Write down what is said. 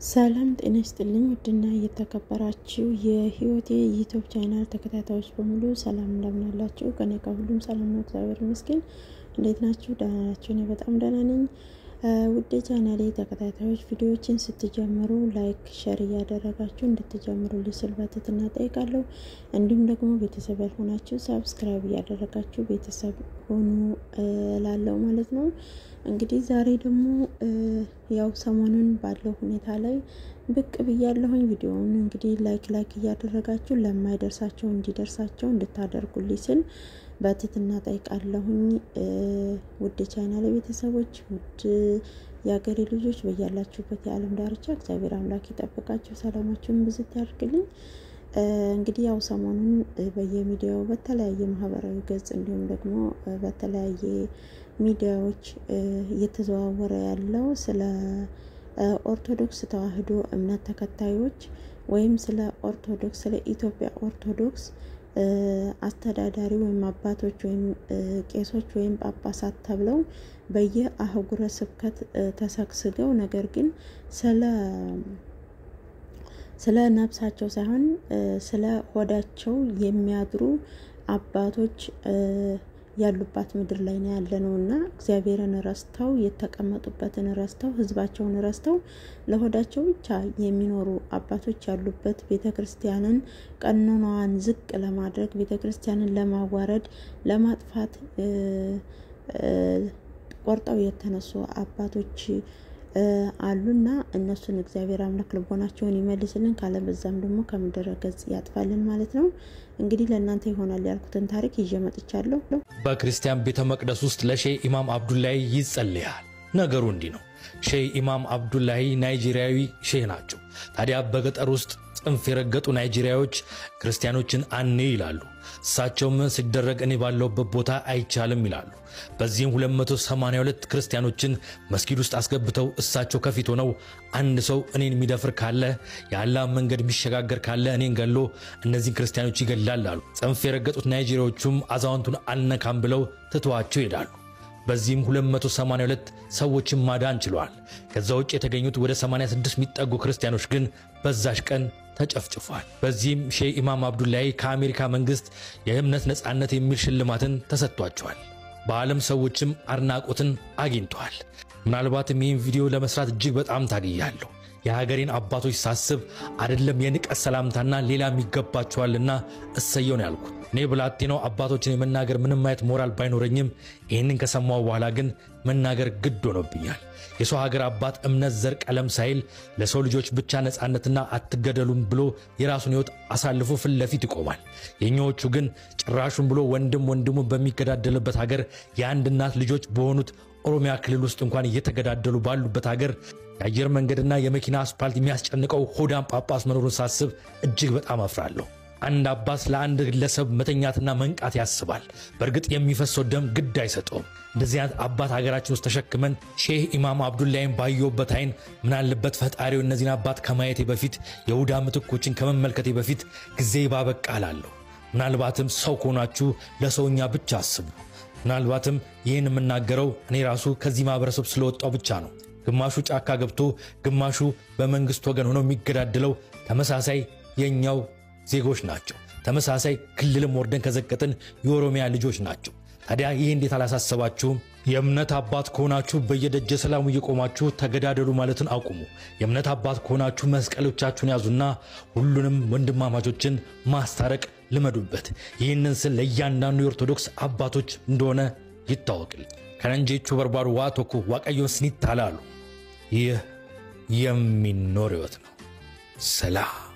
ሰላም ጤና ይስጥልኝ ውድና እየተከበራችሁ የህይወቴ ዩቲዩብ ቻናል ተከታታዮች በሙሉ ሰላም እንደምን አላችሁ? ከኔ ጋር ሁሉም ሰላም ነው፣ እግዚአብሔር ይመስገን። እንዴት ናችሁ? ደህና ናችሁ? እኔ በጣም ደህና ነኝ። ውድ ቻናሌ ተከታታዮች ቪዲዮዎችን ስትጀምሩ ላይክ፣ ሼር እያደረጋችሁ እንድትጀምሩልኝ ስል በትህትና እጠይቃለሁ። እንዲሁም ደግሞ ቤተሰብ ያልሆናችሁ ሰብስክራይብ እያደረጋችሁ ቤተሰብ ሆኑ እላለሁ ማለት ነው። እንግዲህ ዛሬ ደግሞ ያው ሰሞኑን ባለው ሁኔታ ላይ ብቅ ብያለሁኝ። ቪዲዮውን እንግዲህ ላይክ እያደረጋችሁ ለማይደርሳቸው እንዲደርሳቸው እንድታደርጉልኝ ስል በትህትና ጠይቃለሁኝ። ውድ ቻናል ቤተሰቦች፣ ውድ የሀገሬ ልጆች በያላችሁበት የዓለም ዳርቻ እግዚአብሔር አምላክ ይጠብቃችሁ፣ ሰላማችሁን ብዝት ያድርግልኝ። እንግዲህ ያው ሰሞኑን በየሚዲያው በተለያየ ማህበራዊ ገጽ እንዲሁም ደግሞ በተለያየ ሚዲያዎች እየተዘዋወረ ያለው ስለ ኦርቶዶክስ ተዋህዶ እምነት ተከታዮች ወይም ስለ ኦርቶዶክስ ስለ ኢትዮጵያ ኦርቶዶክስ አስተዳዳሪ ወይም አባቶች ወይም ቄሶች ወይም ጳጳሳት ተብለው በየአህጉረ ስብከት ተሰግስገው ነገር ግን ስለ ነፍሳቸው ሳይሆን ስለ ሆዳቸው የሚያድሩ አባቶች ያሉባት ምድር ላይ ነው ያለነውና እግዚአብሔርን ረስተው የተቀመጡበትን ረስተው ህዝባቸውን ረስተው ለሆዳቸው ብቻ የሚኖሩ አባቶች ያሉበት ቤተክርስቲያንን ቀኖናዋን ዝቅ ለማድረግ ቤተክርስቲያንን ለማዋረድ ለማጥፋት ቆርጠው የተነሱ አባቶች አሉና እነሱን እግዚአብሔር አምላክ ልቦናቸውን ይመልስልን፣ ካለበዛም ደግሞ ከምድረ ገጽ ያጥፋልን ማለት ነው። እንግዲህ ለእናንተ ይሆናል ያልኩትን ታሪክ ይዤ መጥቻለሁ። በክርስቲያን ቤተ መቅደስ ውስጥ ለሼህ ኢማም አብዱላሂ ይጸልያል። ነገሩ እንዲህ ነው። ሼህ ኢማም አብዱላሂ ናይጄሪያዊ ሼህ ናቸው። ታዲያ በገጠር ውስጥ ጽንፍ የረገጡ ናይጄሪያዎች ክርስቲያኖችን አኔ ይላሉ። እሳቸውም ሲደረግ እኔ ባለውበት ቦታ አይቻልም ይላሉ። በዚህም 282 ክርስቲያኖችን መስጊድ ውስጥ አስገብተው እሳቸው ከፊት ሆነው አንድ ሰው እኔን የሚደፍር ካለ የአላህ መንገድ የሚሸጋገር ካለ እኔን ገሎ እነዚህን ክርስቲያኖች ይገላል አሉ። ጽንፍ የረገጡት ናይጄሪያዎቹም አዛውንቱን አልነካም ብለው ትተዋቸው ይሄዳሉ። በዚህም 282 ሰዎችን ማዳን ችለዋል። ከዛ ውጭ የተገኙት ወደ 86 የሚጠጉ ክርስቲያኖች ግን በዛሽ ቀን ተጨፍጭፏል። በዚህም ሼህ ኢማም አብዱላሂ ከአሜሪካ መንግስት የእምነት ነጻነት የሚል ሽልማትን ተሰጥቷቸዋል። በዓለም ሰዎችም አድናቆትን አግኝተዋል። ምናልባትም ይህን ቪዲዮ ለመስራት እጅግ በጣም ታግያለሁ። የሀገሬን አባቶች ሳስብ አይደለም የንቀት ሰላምታና ሌላም ይገባቸዋልና እሰየው ነው ያልኩት። እኔ ብላቴናው አባቶችን የመናገር ምንም አይነት ሞራል ባይኖረኝም ይህንን ከሰማው በኋላ ግን መናገር ግድ ሆኖብኛል። የሰው ሀገር አባት እምነት፣ ዘር፣ ቀለም ሳይል ለሰው ልጆች ብቻ ነጻነትና አትገደሉም ብሎ የራሱን ሕይወት አሳልፎ ፊት ለፊት ይቆማል። የኛዎቹ ግን ጭራሹን ብሎ ወንድም ወንድሙን በሚገዳደልበት ሀገር የአንድ እናት ልጆች በሆኑት ኦሮሚያ ክልል ውስጥ እንኳን እየተገዳደሉ ባሉበት ሀገር የአየር መንገድና የመኪና አስፓልት የሚያስጨንቀው ሆዳም ጳጳስ መኖሩን ሳስብ እጅግ በጣም አፍራለሁ። አንድ አባስ ለአንድ ግለሰብ መተኛትና መንቃት ያስባል። በእርግጥ የሚፈሰው ደም ግድ አይሰጠውም። እንደዚህ አይነት አባት ሀገራችን ውስጥ ተሸክመን ሼህ ኢማም አብዱላሂን ባየሁበት አይን ምናልበት ፈጣሪው እነዚህን አባት ከማየቴ በፊት የሁዳ ምትኮችን ከመመልከቴ በፊት ጊዜ ባበቃ እላለሁ። ምናልባትም ሰው ከሆናችሁ ለሰውኛ ብቻ አስቡ። ምናልባትም ይህን የምናገረው እኔ ራሱ ከዚህ ማህበረሰብ ስለወጣው ብቻ ነው። ግማሹ ጫካ ገብቶ ግማሹ በመንግስት ወገን ሆነው የሚገዳደለው ተመሳሳይ የኛው ዜጎች ናቸው። ተመሳሳይ ክልልም ወርደን ከዘቀጥን የኦሮሚያ ልጆች ናቸው። ታዲያ ይህ እንዴት አላሳሰባችሁም? የእምነት አባት ከሆናችሁ በየደጀ ሰላሙ እየቆማችሁ ተገዳደሉ ማለትን አቁሙ። የእምነት አባት ከሆናችሁ መስቀሎቻችሁን ያዙና ሁሉንም ወንድማማቾችን ማስታረቅ ልመዱበት። ይህንን ስል ለእያንዳንዱ የኦርቶዶክስ አባቶች እንደሆነ ይታወቅል። ከነንጄቹ በርባሩ ዋቶኩ ዋቀዮን ስኒት ታላሉ። ይህ የሚኖር ሕይወት ነው። ሰላም